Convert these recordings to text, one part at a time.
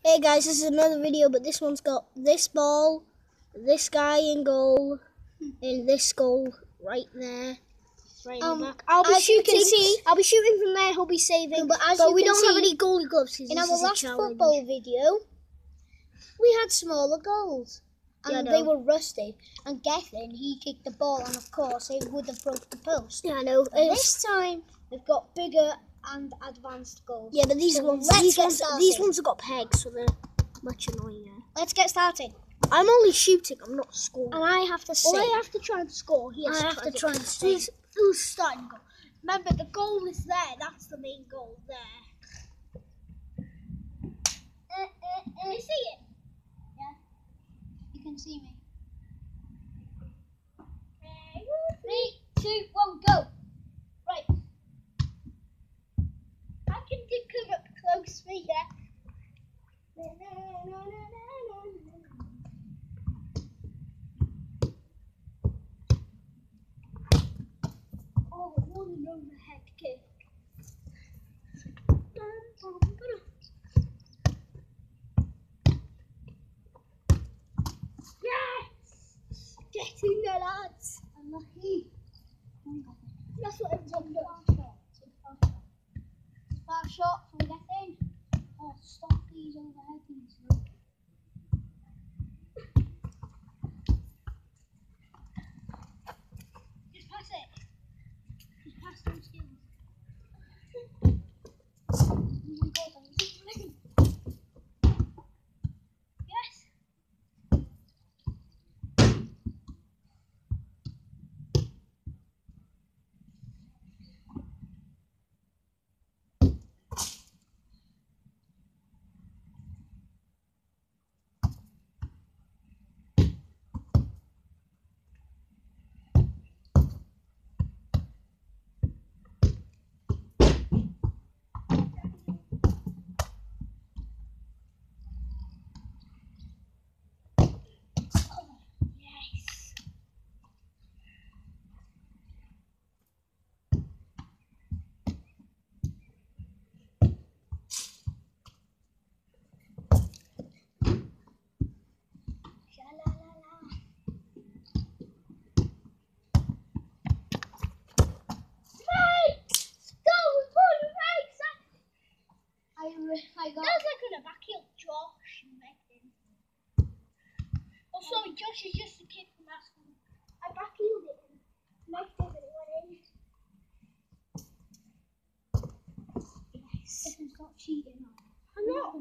Hey guys, this is another video, but this one's got this ball, this guy in goal, and this goal right there. Right in the back. I'll be shooting from there. He'll be saving, but we don't have any goalie gloves. In our last football video, we had smaller goals, and they were rusty. And Gethin, he kicked the ball, and of course, it would have broke the post. Yeah, I know. This time, we've got bigger and advanced goals. Yeah, but these ones have got pegs, so they're much annoyinger. Let's get started. I'm only shooting. I'm not scoring. And I have to save. Well, I have to try and score. I have to try and save. Who's starting goal? Remember, the goal is there. That's the main goal there. Can you see it? Yeah. You can see me. 3, 2, 1, go. Right. I can come up close for you. Oh, what an overhead kick. Yes! Get in there, lads. Unlucky. That's what everyone does. Far shot from Gethin. Oh, stop these overhead. Just pass it. Just pass those skills. Yes. That's like on a backheel, Josh. Oh, sorry, Josh is just a kid from our school. I backheeled it and left it, but it went in. Yes. This one's not cheating. I'm not.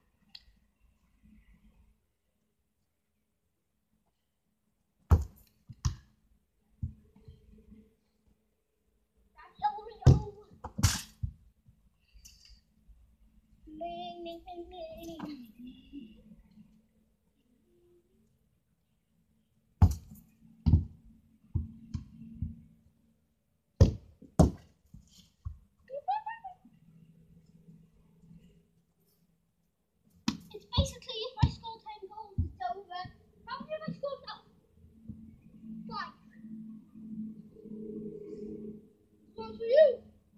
It's basically if I score 10 goals, it's over. How many have I scored now? 5. One for you.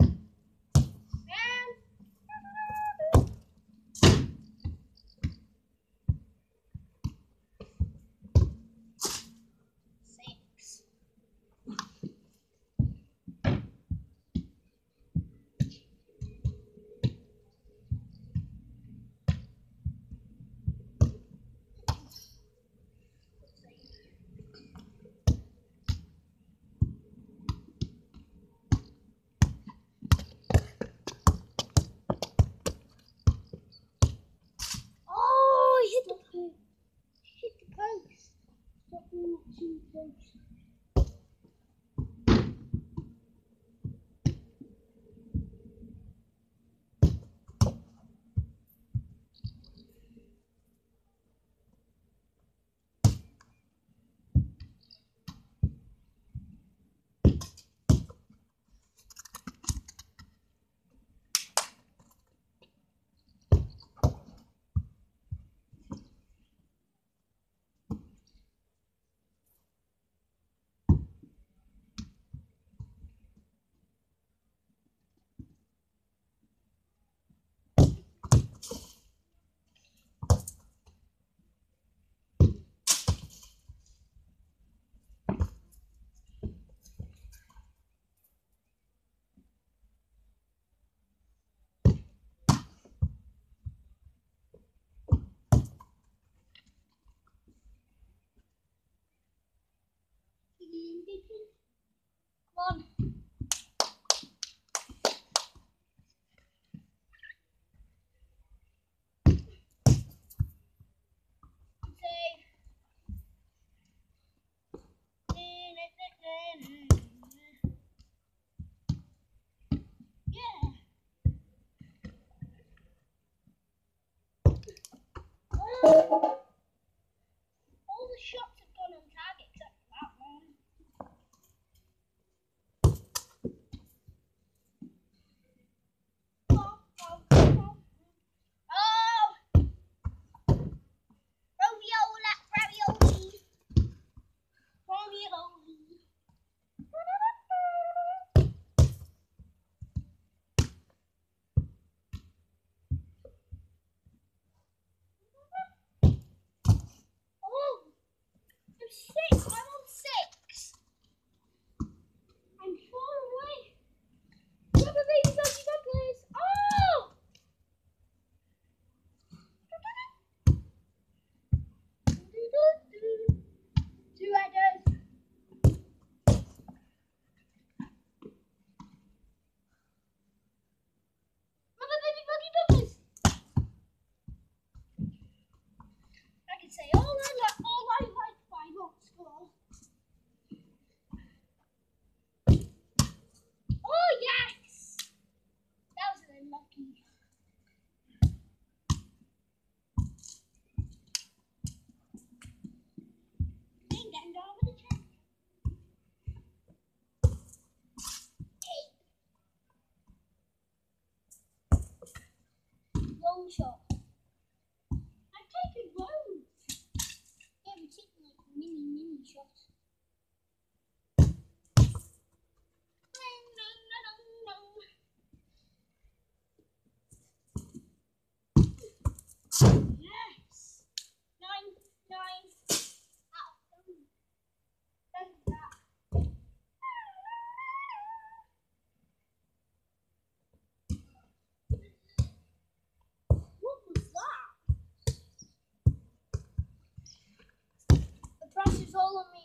Hit the post. Stop being too close. I'm on 6. I'm far away. Grab a baby doggy dog, please. Oh! 2 headers. Grab a baby doggy dog, I can say all I like, but I won't score. Oh yes! That was unlucky. Ain't getting down with the check. 8. Long shot. I'm taking loads. Yeah, we're taking like mini shots. Yes. 9 out of 10. Thank that. What was that? The pressure's all on me.